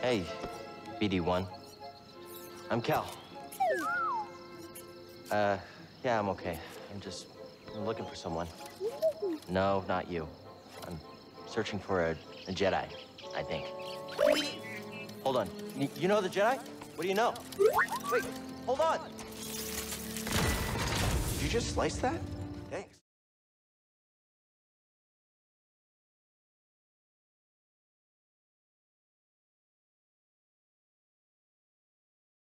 Hey, BD-1. I'm Cal. Yeah, I'm okay. I'm looking for someone. No, not you. I'm searching for a Jedi, I think. Hold on. You know the Jedi? What do you know? Wait, hold on. Did you just slice that?